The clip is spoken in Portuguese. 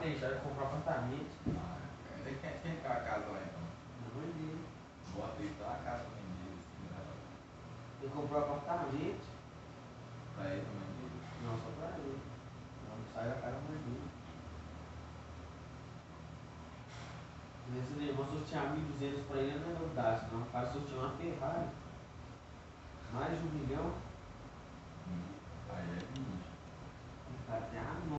tem, já comprou apartamento. Ah, quem tá a casa lá então? A mãe dele. Bota aí, tá a casa também dele. Ele comprou apartamento. Pra ele também dele? Não, só pra ele. Não sai da cara da mãe dele. Nesse negócio sortear 1.200 pra ele não é novidade, não. O cara sorteou uma Ferrari. Mais de 1 milhão.